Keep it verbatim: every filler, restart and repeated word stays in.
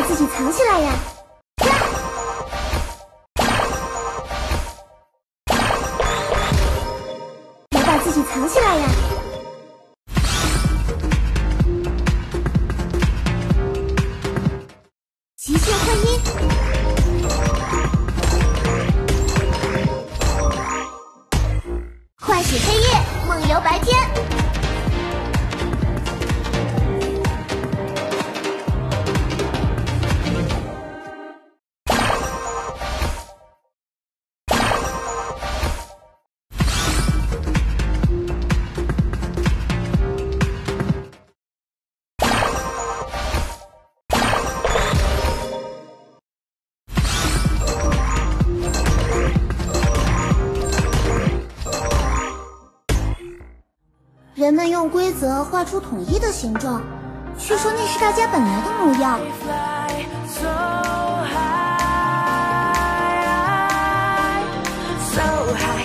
把自己藏起来呀！别把自己藏起来呀！极限幻音，唤醒黑夜，梦游白天。人们用规则画出统一的形状，据说那是大家本来的模样。So high, so high.